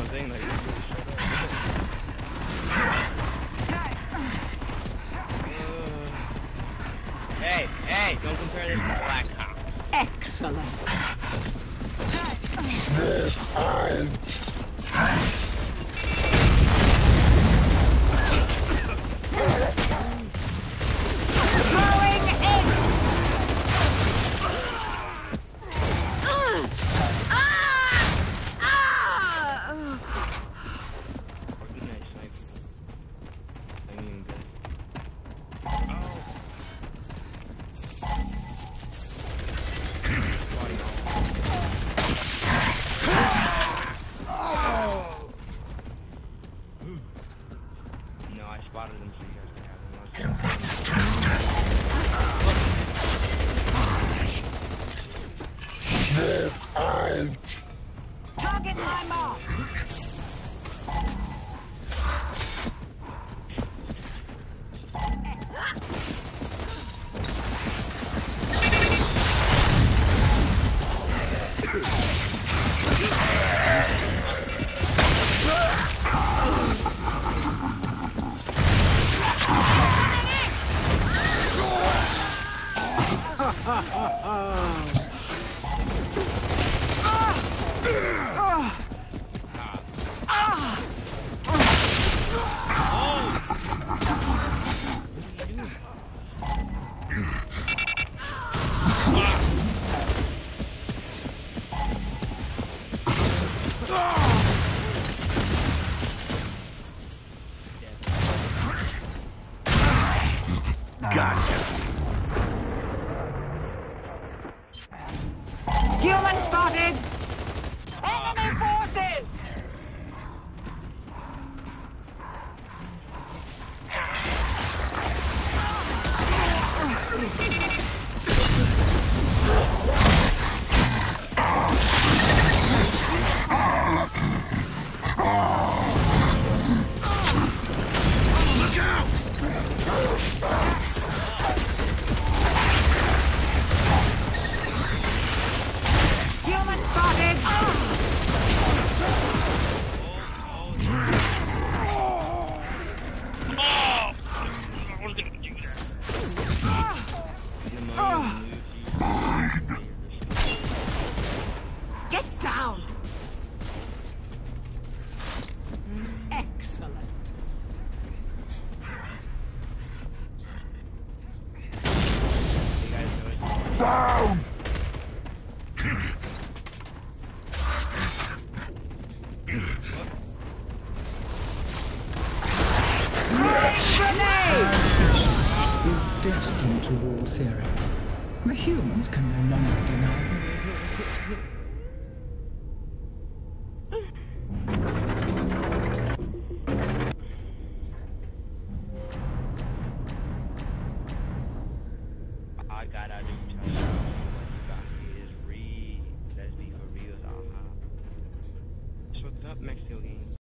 I'm saying, like, hey, don't compare this to Black Hawk. Excellent. Throwing in. No, I spotted them so you guys can have them. Target my mark. Gotcha. Human spotted. Enemy forces. Look out! Human spotted. Get down. Excellent. Down! Grenade! Is destined to rule Syria. The humans can no longer deny this. I gotta do touch. Got his read. Let's be for real. What's up, Mexico?